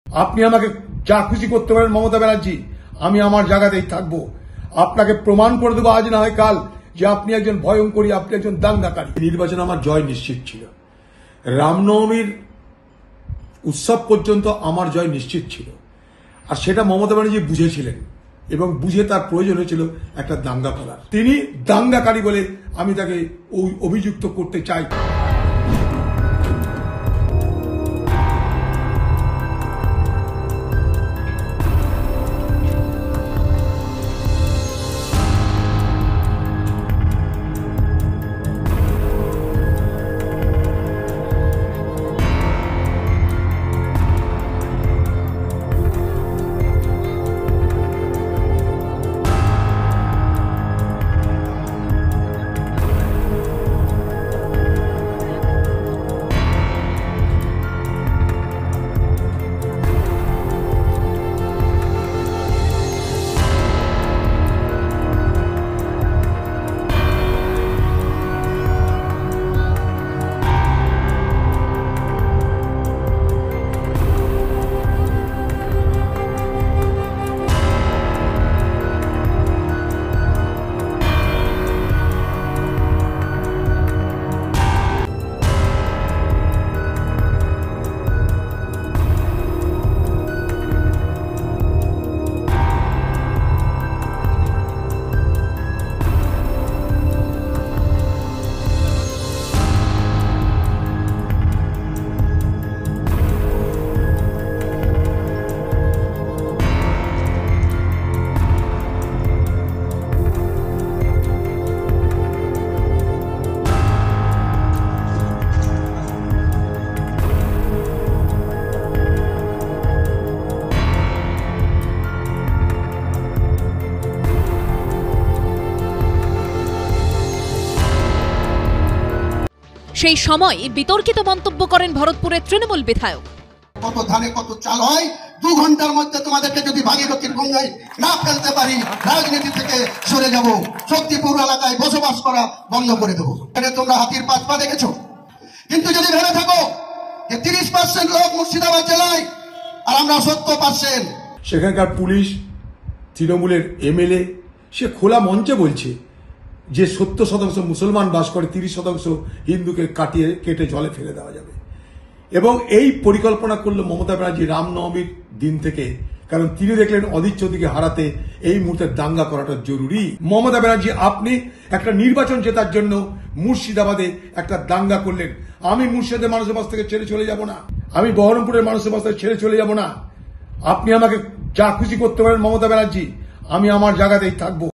আপনি আমাকে যা খুশি করতে পারেন মমতা ব্যানার্জি, আমি আমার জায়গাতেই থাকবো। আপনাকে প্রমাণ করে দেবো আজ না হয় কাল যে আপনি একজন ভয়ঙ্করী, আপনি একজন দাঙ্গাকারী। নির্বাচনে আমার জয় নিশ্চিত ছিল। রামনবমীর উৎসব পর্যন্ত আমার জয় নিশ্চিত ছিল, আর সেটা মমতা ব্যানার্জি বুঝেছিলেন এবং বুঝে তার প্রয়োজন হয়েছিল একটা দাঙ্গা করার। তিনি দাঙ্গাকারী বলে আমি তাকে অভিযুক্ত করতে চাই। সেই সময় বিতর্কিত মন্তব্য করেন ভরতপুরের তৃণমূল বিধায়ক। কত ধানে কত চাল হয়, 2 ঘন্টার মধ্যে তোমাদেরকে যদি ভাগীরথীর গঙ্গায় না ফেলতে পারি, রাজনীতি থেকে সরে যাব, শক্তিপুর এলাকায় বসবাস করা বন্ধ করে দেবো। তোমরা হাতির পাঁচ পা দেখেছো, কিন্তু যদি ভেবে থাকো যে 30% লোক মুর্শিদাবাদ জেলায় আর আমরা 70%, সেখানকার পুলিশ, তৃণমূলের এমএলএ সে খোলা মঞ্চে বলছে যে 70% মুসলমান বাস করে, 30% হিন্দুকে কেটে জলে ফেলে দেওয়া যাবে। এবং এই পরিকল্পনা করলো মমতা ব্যানার্জি রামনবমীর দিন থেকে, কারণ তিনি দেখলেন অদিচ্ছদিকে হারাতে এই মুহূর্তে দাঙ্গা করাটা জরুরি। মমতা ব্যানার্জি, আপনি একটা নির্বাচন জেতার জন্য মুর্শিদাবাদে একটা দাঙ্গা করলেন। আমি মুর্শিদাবাদের মানুষের কাছ থেকে ছেড়ে চলে যাব না, আমি বহরমপুরের মানুষের কাছ থেকে ছেড়ে চলে যাব না। আপনি আমাকে যা খুশি করতে পারেন মমতা ব্যানার্জি, আমি আমার জায়গাতেই থাকবো।